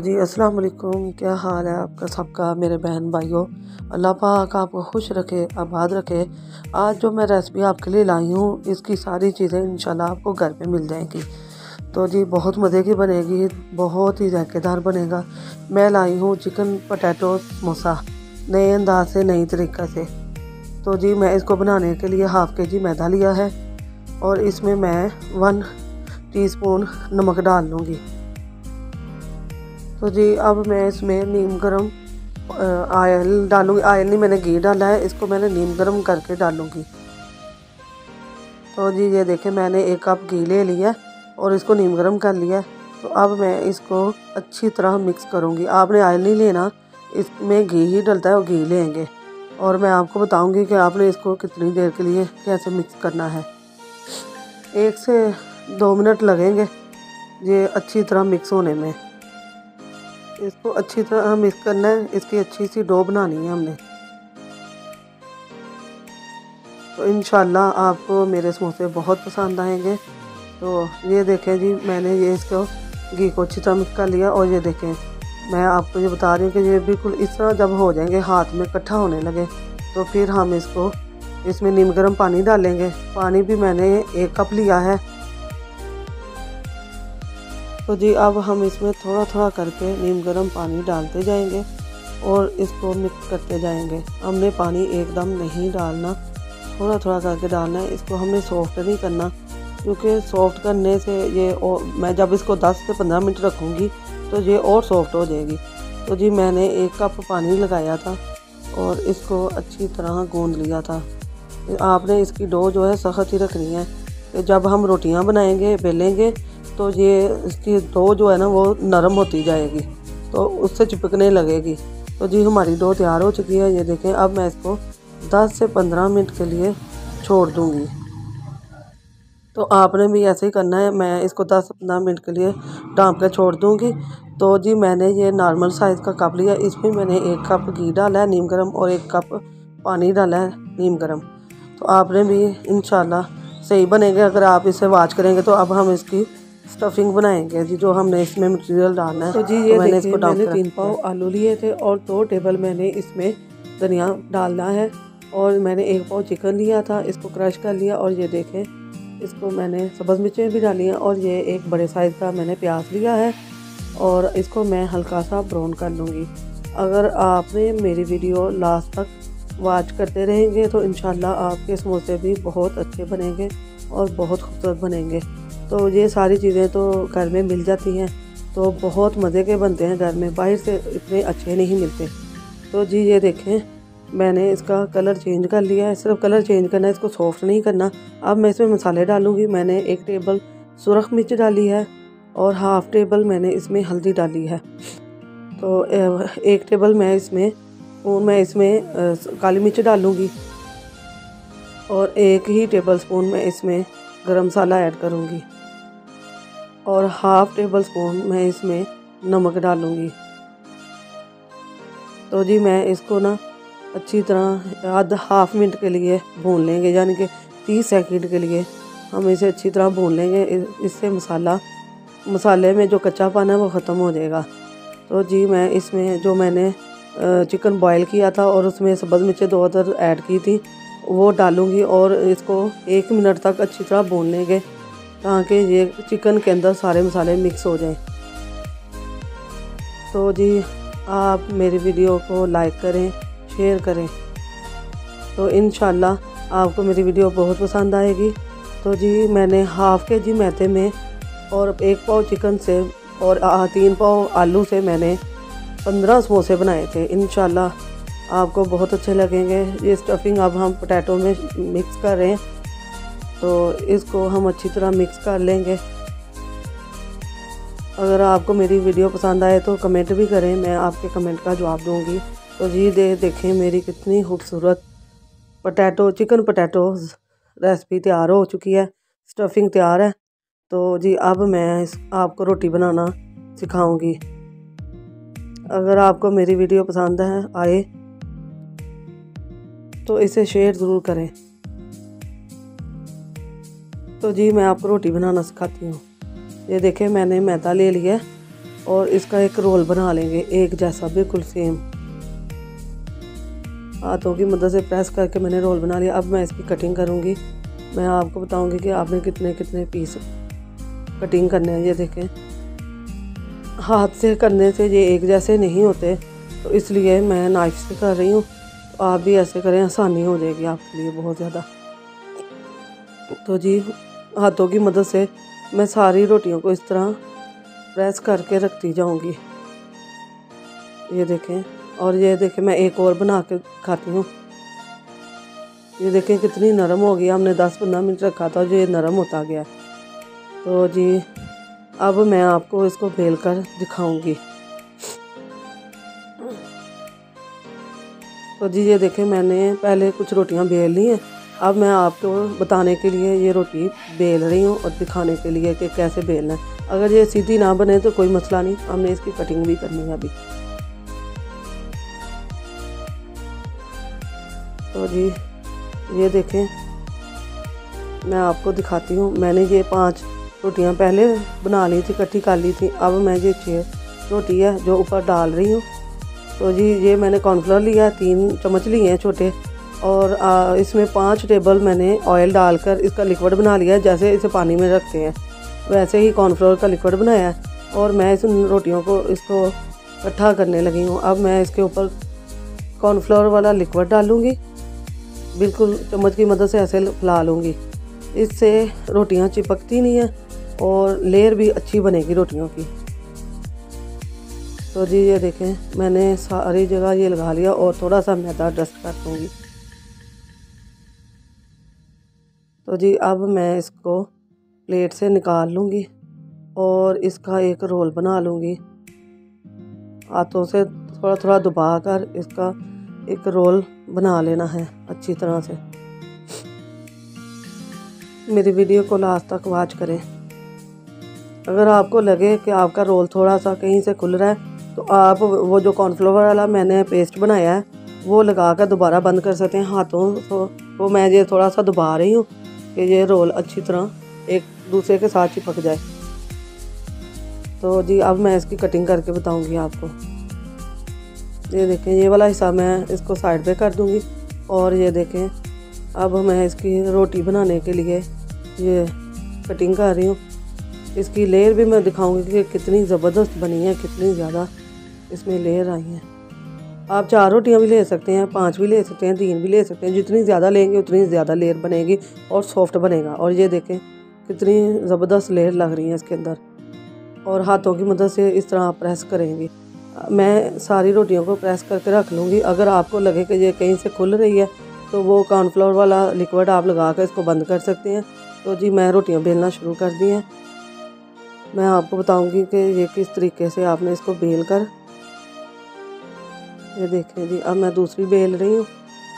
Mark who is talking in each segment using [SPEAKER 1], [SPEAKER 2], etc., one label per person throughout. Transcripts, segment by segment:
[SPEAKER 1] जी अस्सलाम वालेकुम, क्या हाल है आपका सबका मेरे बहन भाइयों। अल्लाह पाक आपको खुश रखे, आबाद रखे। आज जो मैं रेसिपी आपके लिए लाई हूँ, इसकी सारी चीज़ें इंशाल्लाह आपको घर पे मिल जाएंगी। तो जी बहुत मज़े की बनेगी, बहुत ही जायकेदार बनेगा। मैं लाई हूँ चिकन पोटैटो समोसा नए अंदाज से, नई तरीक़े से। तो जी मैं इसको बनाने के लिए हाफ़ के जी मैदा लिया है और इसमें मैं 1 टीस्पून नमक डाल लूँगी। तो जी अब मैं इसमें नीम गर्म ऑयल डालूँगी। ऑयल नहीं, मैंने घी डाला है, इसको मैंने नीम गर्म करके डालूँगी। तो जी ये देखें, मैंने 1 कप घी ले लिया और इसको नीम गर्म कर लिया। तो अब मैं इसको अच्छी तरह मिक्स करूँगी। आपने ऑयल नहीं लेना, इसमें घी ही डलता है और घी लेंगे। और मैं आपको बताऊँगी कि आपने इसको कितनी देर के लिए कैसे मिक्स करना है। 1 से 2 मिनट लगेंगे ये अच्छी तरह मिक्स होने में। इसको अच्छी तरह मिक्स करना है, इसकी अच्छी सी डो बनानी है हमने। तो इंशाल्लाह आपको मेरे समोसे बहुत पसंद आएंगे। तो ये देखें जी, मैंने ये इसको घी को अच्छी तरह मिक्स कर लिया। और ये देखें, मैं आपको ये बता रही हूँ कि ये बिल्कुल इस तरह जब हो जाएंगे, हाथ में इकट्ठा होने लगे, तो फिर हम इसमें नीम गर्म पानी डालेंगे। पानी भी मैंने 1 कप लिया है। तो जी अब हम इसमें थोड़ा थोड़ा करके नीम गर्म पानी डालते जाएंगे और इसको मिक्स करते जाएंगे। हमने पानी एकदम नहीं डालना, थोड़ा थोड़ा करके डालना है। इसको हमने सॉफ्ट नहीं करना, क्योंकि सॉफ्ट करने से मैं जब इसको 10 से 15 मिनट रखूँगी तो ये और सॉफ्ट हो जाएगी। तो जी मैंने 1 कप पानी लगाया था और इसको अच्छी तरह गूंद लिया था। आपने इसकी डो जो है सख्त ही रखनी है। जब हम रोटियां बनाएंगे, बेलेंगे, तो ये इसकी डो जो है ना वो नरम होती जाएगी, तो उससे चिपकने लगेगी। तो जी हमारी डो तैयार हो चुकी है। ये देखें, अब मैं इसको 10 से 15 मिनट के लिए छोड़ दूँगी। तो आपने भी ऐसे ही करना है। मैं इसको 10 से 15 मिनट के लिए ढाँप के छोड़ दूँगी। तो जी मैंने ये नॉर्मल साइज़ का कप लिया, इसमें मैंने 1 कप घी डाला है नीम गर्म और 1 कप पानी डाला है नीम गर्म। तो आपने भी इंशाल्लाह सही बनेंगे अगर आप इसे वॉच करेंगे। तो अब हम इसकी स्टफिंग बनाएंगे जी, जो हमने इसमें मटेरियल डालना है। तो जी ये मैंने इसको मैंने 3 पाव आलू लिए थे और 2 टेबल मैंने इसमें धनिया डालना है। और मैंने 1 पाव चिकन लिया था, इसको क्रश कर लिया। और ये देखें, इसको मैंने सब्ज़ मिर्चें भी डाली हैं। और ये 1 बड़े साइज़ का मैंने प्याज लिया है और इसको मैं हल्का सा ब्राउन कर लूँगी। अगर आपने मेरी वीडियो लास्ट तक वॉच करते रहेंगे तो इंशाल्लाह आपके समोसे भी बहुत अच्छे बनेंगे और बहुत खूबसूरत बनेंगे। तो ये सारी चीज़ें तो घर में मिल जाती हैं, तो बहुत मज़े के बनते हैं घर में, बाहर से इतने अच्छे नहीं मिलते। तो जी ये देखें, मैंने इसका कलर चेंज कर लिया है। सिर्फ कलर चेंज करना है, इसको सॉफ्ट नहीं करना। अब मैं इसमें मसाले डालूँगी। मैंने 1 टेबल सुरख मिर्च डाली है और हाफ़ टेबल मैंने इसमें हल्दी डाली है। तो 1 टेबल मैं इसमें काली मिर्च डालूँगी और 1 ही टेबल स्पून मैं इसमें गरम मसाला ऐड करूँगी और हाफ़ टेबल स्पून मैं इसमें नमक डालूँगी। तो जी मैं इसको ना अच्छी तरह हाफ़ मिनट के लिए भून लेंगे, यानी कि 30 सेकंड के लिए हम इसे अच्छी तरह भून लेंगे। इससे मसाले में जो कच्चापन है वो ख़त्म हो जाएगा। तो जी मैं इसमें जो मैंने चिकन बॉयल किया था और उसमें सब्ज़ मिर्चें 2 अदर ऐड की थी वो डालूँगी और इसको 1 मिनट तक अच्छी तरह भून लेंगे, ताकि ये चिकन के अंदर सारे मसाले मिक्स हो जाएं। तो जी आप मेरी वीडियो को लाइक करें, शेयर करें, तो इंशाल्लाह आपको मेरी वीडियो बहुत पसंद आएगी। तो जी मैंने हाफ़ के जी मैदे में और 1 पाव चिकन से और 3 पाव आलू से मैंने 15 समोसे बनाए थे। इंशाल्लाह आपको बहुत अच्छे लगेंगे। ये स्टफिंग अब हम पोटैटो में मिक्स कर रहे हैं, तो इसको हम अच्छी तरह मिक्स कर लेंगे। अगर आपको मेरी वीडियो पसंद आए तो कमेंट भी करें, मैं आपके कमेंट का जवाब दूंगी। तो जी देखें मेरी कितनी खूबसूरत चिकन पोटैटो रेसिपी तैयार हो चुकी है, स्टफिंग तैयार है। तो जी अब मैं आपको रोटी बनाना सिखाऊंगी। अगर आपको मेरी वीडियो पसंद आए तो इसे शेयर ज़रूर करें। तो जी मैं आपको रोटी बनाना सिखाती हूँ। ये देखें, मैंने मैदा ले लिया और इसका एक रोल बना लेंगे एक जैसा, बिल्कुल सेम। हाथों की मदद से प्रेस करके मैंने रोल बना लिया। अब मैं इसकी कटिंग करूँगी। मैं आपको बताऊँगी कि आपने कितने कितने पीस कटिंग करने हैं। ये देखें, हाथ से करने से ये एक जैसे नहीं होते, तो इसलिए मैं नाइफ से कर रही हूँ। तो आप भी ऐसे करें, आसानी हो जाएगी आपके लिए बहुत ज़्यादा। तो जी हाथों की मदद से मैं सारी रोटियों को इस तरह प्रेस करके रखती जाऊंगी। ये देखें, और ये देखें मैं एक और बना के खाती हूँ। ये देखें कितनी नरम हो गई। हमने 10-15 मिनट रखा था, जो ये नरम होता गया। तो जी अब मैं आपको इसको बेल कर दिखाऊंगी। तो जी ये देखें, मैंने पहले कुछ रोटियां बेल ली हैं। अब मैं आपको बताने के लिए ये रोटी बेल रही हूँ और दिखाने के लिए कि कैसे बेलना है। अगर ये सीधी ना बने तो कोई मसला नहीं, हमने इसकी कटिंग भी करनी है अभी। तो जी ये देखें, मैं आपको दिखाती हूँ। मैंने ये 5 रोटियां पहले बना ली थी, इकट्ठी कर ली थी। अब मैं ये 6 रोटी है जो ऊपर डाल रही हूँ। तो जी ये मैंने कॉर्नफ्लोर लिया, 3 चम्मच लिए हैं छोटे, और इसमें 5 टेबल मैंने ऑयल डालकर इसका लिक्विड बना लिया है। जैसे इसे पानी में रखते हैं वैसे ही कॉर्नफ्लोर का लिक्विड बनाया है। और मैं इस रोटियों को इसको इकट्ठा करने लगी हूँ। अब मैं इसके ऊपर कॉर्नफ्लोर वाला लिक्विड डालूँगी, बिल्कुल चम्मच की मदद से ऐसे फैला लूँगी। इससे रोटियाँ चिपकती नहीं हैं और लेयर भी अच्छी बनेगी रोटियों की। तो जी ये देखें, मैंने सारी जगह ये लगा लिया और थोड़ा सा मैदा डस्ट कर दूँगी। तो जी अब मैं इसको प्लेट से निकाल लूँगी और इसका एक रोल बना लूँगी। हाथों से थोड़ा थोड़ा दबा कर इसका एक रोल बना लेना है अच्छी तरह से। मेरी वीडियो को लास्ट तक वॉच करें। अगर आपको लगे कि आपका रोल थोड़ा सा कहीं से खुल रहा है, तो आप वो जो कॉर्नफ्लोर वाला मैंने पेस्ट बनाया है वो लगा कर दोबारा बंद कर सकते हैं हाथों। तो मैं ये थोड़ा सा दबा रही हूँ कि ये रोल अच्छी तरह एक दूसरे के साथ चिपक जाए। तो जी अब मैं इसकी कटिंग करके बताऊंगी आपको। ये देखें, ये वाला हिस्सा मैं इसको साइड पे कर दूंगी। और ये देखें, अब मैं इसकी रोटी बनाने के लिए ये कटिंग कर रही हूँ। इसकी लेयर भी मैं दिखाऊंगी कि कितनी ज़बरदस्त बनी है, कितनी ज़्यादा इसमें लेयर आई हैं। आप 4 रोटियां भी ले सकते हैं, 5 भी ले सकते हैं, 3 भी ले सकते हैं। जितनी ज़्यादा लेंगे उतनी ज़्यादा लेयर बनेगी और सॉफ्ट बनेगा। और ये देखें कितनी ज़बरदस्त लेयर लग रही है इसके अंदर। और हाथों की मदद से इस तरह आप प्रेस करेंगे। मैं सारी रोटियों को प्रेस करके रख लूँगी। अगर आपको लगे कि ये कहीं से खुल रही है तो वो कॉर्नफ्लोर वाला लिक्विड आप लगा कर इसको बंद कर सकते हैं। तो जी मैं रोटियां बेलना शुरू कर दी हैं। मैं आपको बताऊंगी कि ये किस तरीके से आपने इसको बेल कर, ये देखें जी अब मैं दूसरी बेल रही हूँ।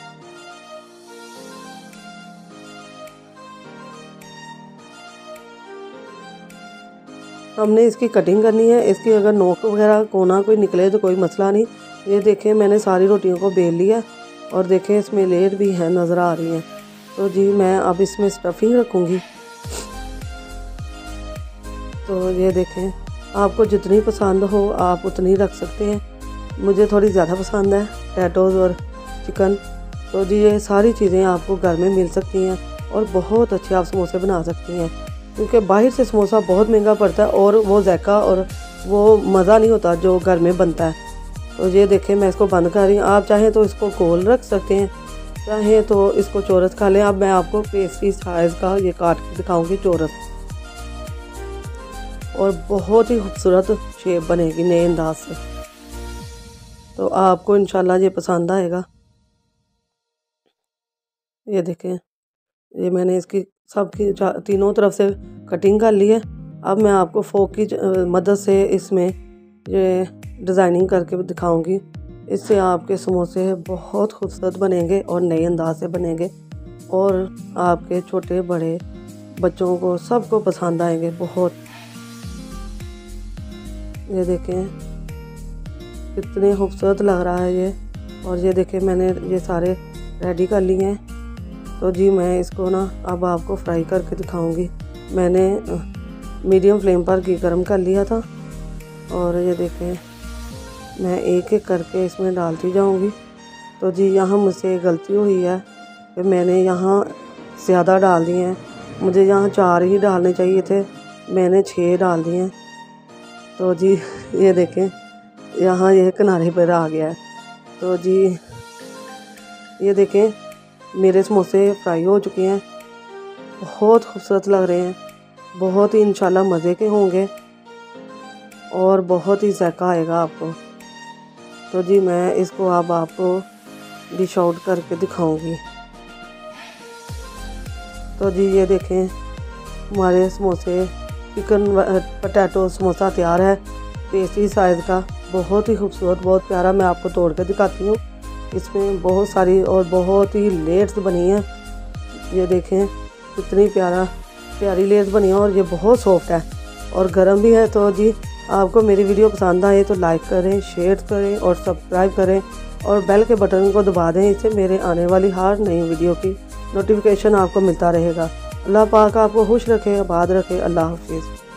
[SPEAKER 1] हमने इसकी कटिंग करनी है। इसकी अगर नोक वगैरह कोना कोई निकले तो कोई मसला नहीं। ये देखें मैंने सारी रोटियों को बेल लिया और देखें इसमें लेयर भी है, नज़र आ रही है। तो जी मैं अब इसमें स्टफिंग रखूँगी। तो ये देखें, आपको जितनी पसंद हो आप उतनी रख सकते हैं। मुझे थोड़ी ज़्यादा पसंद है टैटोज़ और चिकन। तो जी ये सारी चीज़ें आपको घर में मिल सकती हैं और बहुत अच्छे आप समोसे बना सकती हैं। क्योंकि बाहर से समोसा बहुत महंगा पड़ता है और वो जायका और वो मज़ा नहीं होता जो घर में बनता है। तो ये देखें मैं इसको बंद कर रही हूँ। आप चाहें तो इसको गोल रख सकते हैं, चाहें तो इसको चौरस खा लें। अब मैं आपको पेस्ट्री साइज़ का ये काट के दिखाऊँगी चौरस, और बहुत ही खूबसूरत शेप बनेगी नए अंदाज से। तो आपको इंशाल्लाह ये पसंद आएगा। ये देखें, ये मैंने इसकी सबकी तीनों तरफ से कटिंग कर ली है। अब मैं आपको फोक की मदद से इसमें ये डिज़ाइनिंग करके दिखाऊंगी। इससे आपके समोसे बहुत खूबसूरत बनेंगे और नए अंदाज से बनेंगे और आपके छोटे बड़े बच्चों को सबको पसंद आएंगे बहुत। ये देखें कितने खूबसूरत लग रहा है ये। और ये देखें मैंने ये सारे रेडी कर लिए हैं। तो जी मैं इसको ना अब आपको फ्राई करके दिखाऊंगी। मैंने मीडियम फ्लेम पर घी गर्म कर लिया था और ये देखें मैं एक एक करके इसमें डालती जाऊंगी। तो जी यहाँ मुझसे गलती हुई है कि मैंने यहाँ ज़्यादा डाल दिए हैं, मुझे यहाँ 4 ही डालने चाहिए थे, मैंने 6 डाल दिए हैं। तो जी ये देखें यहाँ ये किनारे पर आ गया है। तो जी ये देखें मेरे समोसे फ्राई हो चुके हैं, बहुत खूबसूरत लग रहे हैं, बहुत ही इंशाल्लाह मज़े के होंगे और बहुत ही जायका आएगा आपको। तो जी मैं इसको अब आपको डिश आउट करके दिखाऊंगी। तो जी ये देखें हमारे समोसे चिकन पटैटो समोसा तैयार है, टेस्टी साइज़ का, बहुत ही खूबसूरत, बहुत प्यारा। मैं आपको तोड़ के दिखाती हूँ। इसमें बहुत सारी और बहुत ही लेयर्स बनी हैं। ये देखें कितनी प्यारी लेयर्स बनी है और ये बहुत सॉफ्ट है और गर्म भी है। तो जी आपको मेरी वीडियो पसंद आए तो लाइक करें, शेयर करें और सब्सक्राइब करें और बेल के बटन को दबा दें। इससे मेरे आने वाली हर नई वीडियो की नोटिफिकेशन आपको मिलता रहेगा। अल्लाह पाक आपको खुश रखे, आबाद रखे। अल्लाह हाफिज़।